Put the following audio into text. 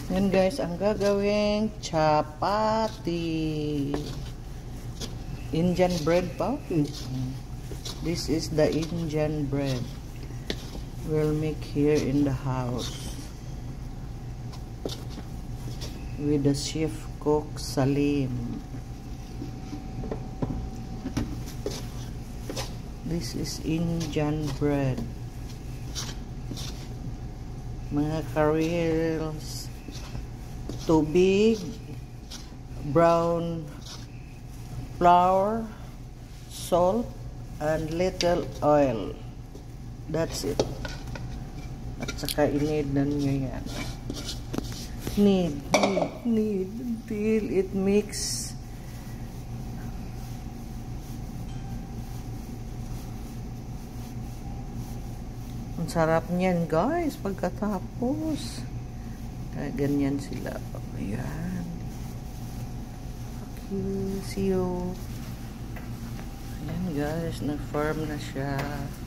Yan guys, ang gagawing chapati. Indian bread pa. This is the Indian bread we'll make here in the house with the chef cook Salim. This is Indian bread. Mga careers, tubig, brown flour, salt, and little oil. That's it. At saka inid na nyo yan. Knead until it mix. Ang sarap niyan guys pagkatapos. Kaya ganyan sila. Ayan. Okay, see you. Ayan guys, nag-firm na siya.